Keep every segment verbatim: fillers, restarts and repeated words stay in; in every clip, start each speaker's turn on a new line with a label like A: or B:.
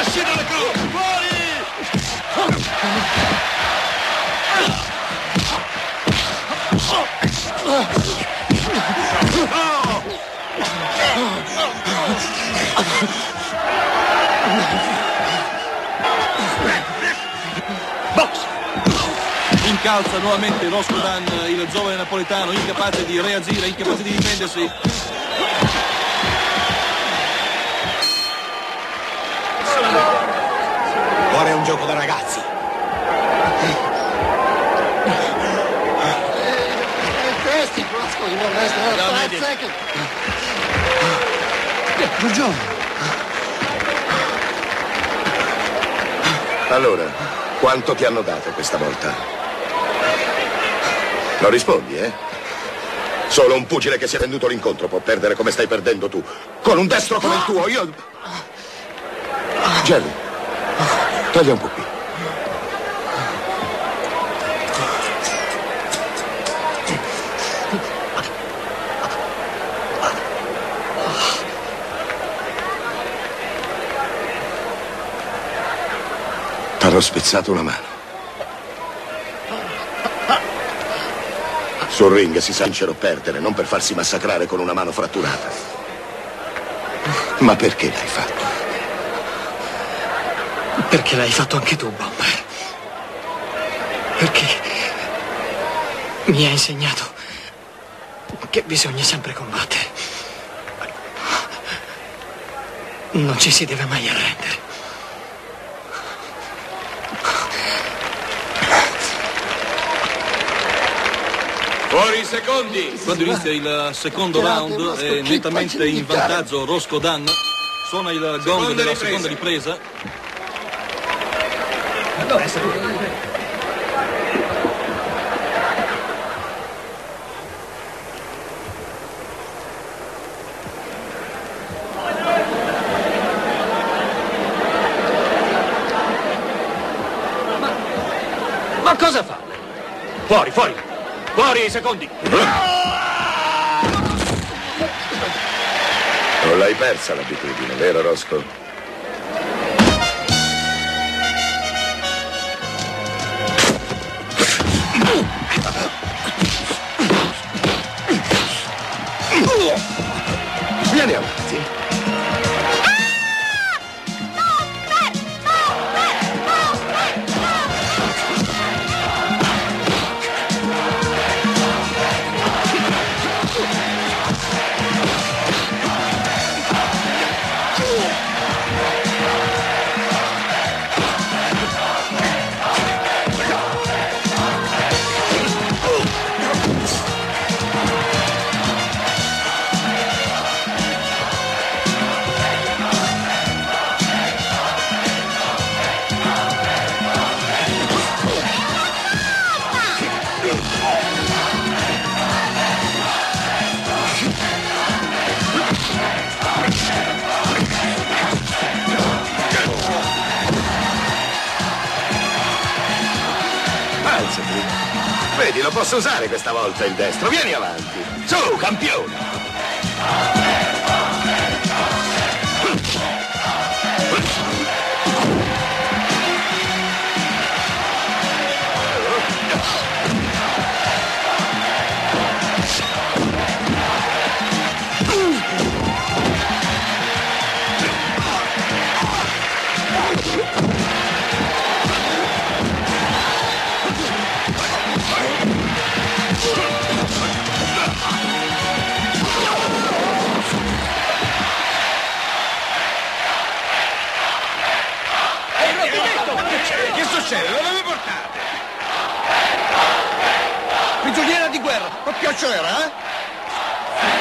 A: Trascinale Crow! Fuori!
B: Box! Incalza nuovamente Roscoe Dunn, il giovane napoletano, incapace di reagire, incapace di difendersi.
A: Ora è un gioco da ragazzi.
C: Allora, quanto ti hanno dato questa volta? Non rispondi, eh? Solo un pugile che si è venduto l'incontro può perdere come stai perdendo tu. Con un destro come il tuo, io... Jerry, taglia un po' qui. T'hanno spezzato una mano. Sul ring si sa vincere o perdere, non per farsi massacrare con una mano fratturata. Ma perché l'hai fatto?
D: Perché l'hai fatto anche tu, Bomber. Perché mi hai insegnato che bisogna sempre combattere. Non ci si deve mai arrendere.
B: Fuori i secondi! Quando inizia il secondo round è nettamente in vantaggio Roscoe Dunn. Suona il gong della seconda ripresa.
E: Ma, ma cosa fa? Fuori, fuori! Fuori i secondi!
C: Non l'hai persa l'abitudine, vero Roscoe? Vieni avanti. Vedi, lo posso usare questa volta il destro. Vieni avanti. Su, campione.
A: Che succede? Dove mi portate?
C: Prigioniera di guerra. Ma piacere, eh?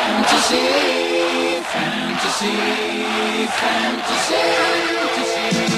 F: Fantasy, fantasy, fantasy, fantasy.